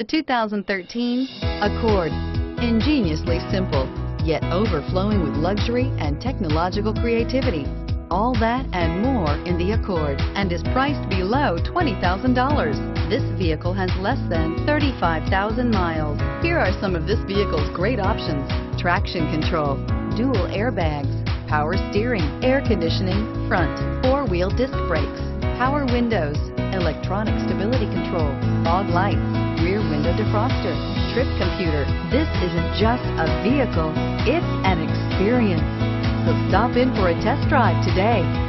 2013 Accord. Ingeniously simple, yet overflowing with luxury and technological creativity. All that and more in the Accord, and is priced below $20,000. This vehicle has less than 35,000 miles. Here are some of this vehicle's great options: traction control, dual airbags, power steering, air conditioning, front, four-wheel disc brakes, power windows, electronic stability control, fog lights, rear window defroster, trip computer. This isn't just a vehicle, it's an experience. So stop in for a test drive today.